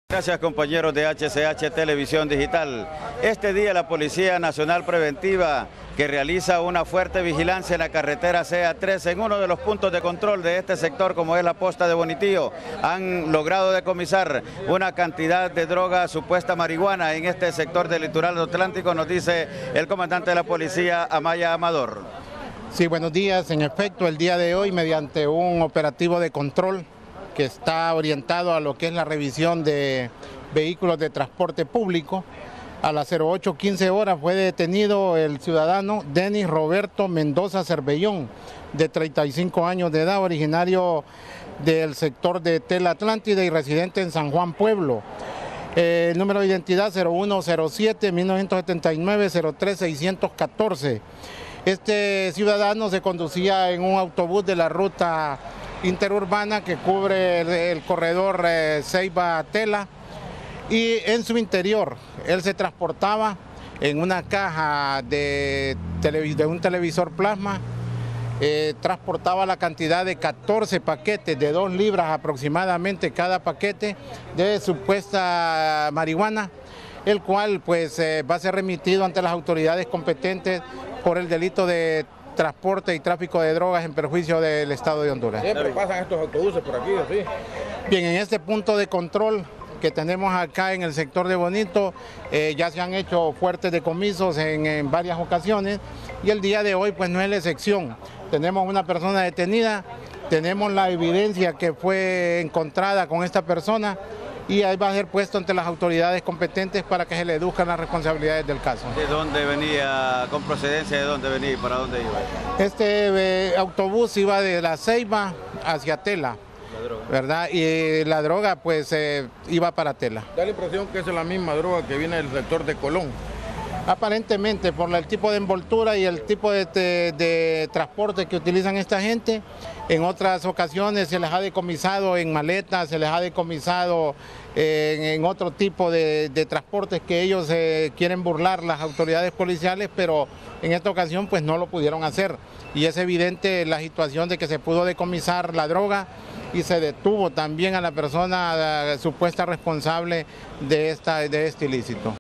Gracias, compañeros de HCH Televisión Digital. Este día la Policía Nacional Preventiva, que realiza una fuerte vigilancia en la carretera CA3 en uno de los puntos de control de este sector, como es la posta de Bonitillo, han logrado decomisar una cantidad de droga, supuesta marihuana, en este sector del litoral atlántico, nos dice el comandante de la policía, Amaya Amador. Sí, buenos días. En efecto, el día de hoy, mediante un operativo de control que está orientado a lo que es la revisión de vehículos de transporte público, a las 08:15 horas fue detenido el ciudadano Denis Roberto Mendoza Cervellón, de 35 años de edad, originario del sector de Tela Atlántida y residente en San Juan, Pueblo. El número de identidad 0107-1979-03614. Este ciudadano se conducía en un autobús de la ruta interurbana que cubre el corredor Ceiba-Tela, y en su interior él se transportaba en una caja de un televisor plasma, transportaba la cantidad de 14 paquetes de 2 libras aproximadamente cada paquete de supuesta marihuana, el cual pues va a ser remitido ante las autoridades competentes por el delito de transporte y tráfico de drogas en perjuicio del Estado de Honduras. ¿Siempre pasan estos autobuses por aquí, así? Bien, en este punto de control que tenemos acá en el sector de Bonito, ya se han hecho fuertes decomisos en varias ocasiones, y el día de hoy pues no es la excepción. Tenemos una persona detenida, tenemos la evidencia que fue encontrada con esta persona, y ahí va a ser puesto ante las autoridades competentes para que se le deduzcan las responsabilidades del caso. ¿De dónde venía, con procedencia de dónde venía y para dónde iba? Este autobús iba de la Ceiba hacia Tela, ¿verdad? Y la droga pues iba para Tela. Da la impresión que es la misma droga que viene del sector de Colón. Aparentemente, por el tipo de envoltura y el tipo de transporte que utilizan esta gente, en otras ocasiones se les ha decomisado en maletas, se les ha decomisado en otro tipo de transportes que ellos quieren burlar las autoridades policiales, pero en esta ocasión pues no lo pudieron hacer. Y es evidente la situación de que se pudo decomisar la droga y se detuvo también a la persona supuesta responsable de este ilícito.